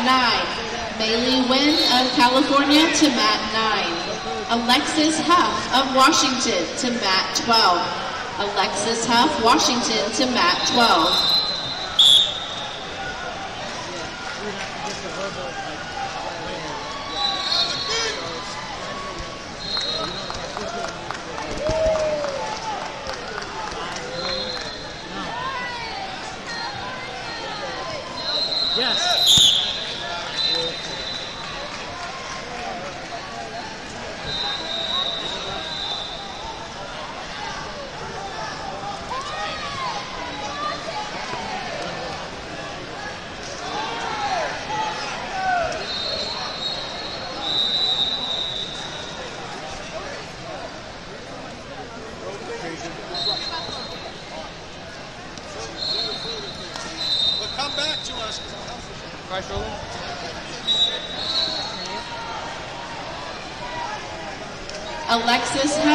9. Maylee Wynn of California to mat 9. Alexis Huff of Washington to mat 12. Alexis Huff, Washington to mat 12. Yes. But come back to us. Price rolling. Alexis Huff.